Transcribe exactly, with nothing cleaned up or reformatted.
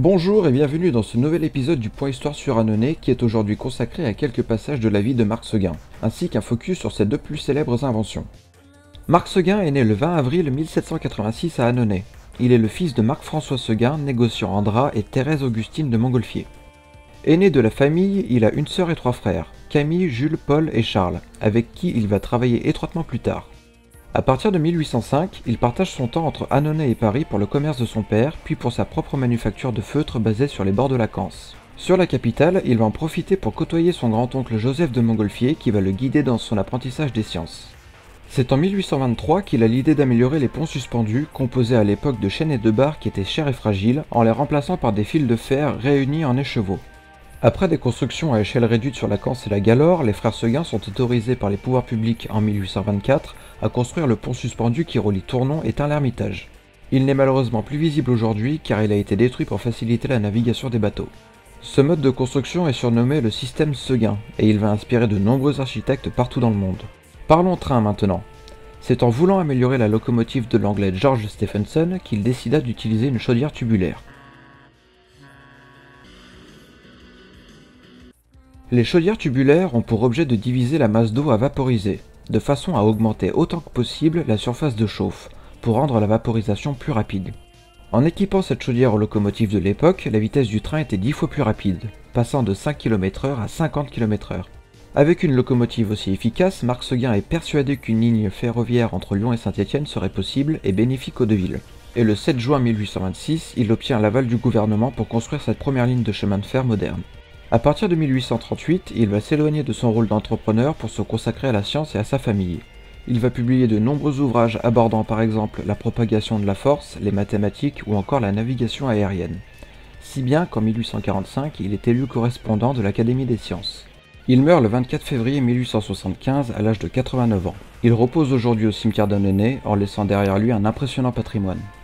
Bonjour et bienvenue dans ce nouvel épisode du Point Histoire sur Annonay qui est aujourd'hui consacré à quelques passages de la vie de Marc Seguin, ainsi qu'un focus sur ses deux plus célèbres inventions. Marc Seguin est né le vingt avril mille sept cent quatre-vingt-six à Annonay. Il est le fils de Marc-François Seguin, négociant en drap, et Thérèse Augustine de Montgolfier. Aîné de la famille, il a une sœur et trois frères, Camille, Jules, Paul et Charles, avec qui il va travailler étroitement plus tard. À partir de mille huit cent cinq, il partage son temps entre Annonay et Paris pour le commerce de son père, puis pour sa propre manufacture de feutres basée sur les bords de la Canse. Sur la capitale, il va en profiter pour côtoyer son grand-oncle Joseph de Montgolfier qui va le guider dans son apprentissage des sciences. C'est en mille huit cent vingt-trois qu'il a l'idée d'améliorer les ponts suspendus, composés à l'époque de chaînes et de barres qui étaient chers et fragiles, en les remplaçant par des fils de fer réunis en écheveaux. Après des constructions à échelle réduite sur la Canse et la Galore, les frères Seguin sont autorisés par les pouvoirs publics en mille huit cent vingt-quatre à construire le pont suspendu qui relie Tournon et Tain-l'Hermitage. Il n'est malheureusement plus visible aujourd'hui car il a été détruit pour faciliter la navigation des bateaux. Ce mode de construction est surnommé le système Seguin et il va inspirer de nombreux architectes partout dans le monde. Parlons train maintenant. C'est en voulant améliorer la locomotive de l'anglais George Stephenson qu'il décida d'utiliser une chaudière tubulaire. Les chaudières tubulaires ont pour objet de diviser la masse d'eau à vaporiser, de façon à augmenter autant que possible la surface de chauffe, pour rendre la vaporisation plus rapide. En équipant cette chaudière aux locomotives de l'époque, la vitesse du train était dix fois plus rapide, passant de cinq kilomètres heure à cinquante kilomètres heure. Avec une locomotive aussi efficace, Marc Seguin est persuadé qu'une ligne ferroviaire entre Lyon et Saint-Étienne serait possible et bénéfique aux deux villes. Et le sept juin mille huit cent vingt-six, il obtient l'aval du gouvernement pour construire cette première ligne de chemin de fer moderne. À partir de mille huit cent trente-huit, il va s'éloigner de son rôle d'entrepreneur pour se consacrer à la science et à sa famille. Il va publier de nombreux ouvrages abordant par exemple la propagation de la force, les mathématiques ou encore la navigation aérienne. Si bien qu'en mille huit cent quarante-cinq, il est élu correspondant de l'Académie des sciences. Il meurt le vingt-quatre février mille huit cent soixante-quinze à l'âge de quatre-vingt-neuf ans. Il repose aujourd'hui au cimetière d'Annonay en laissant derrière lui un impressionnant patrimoine.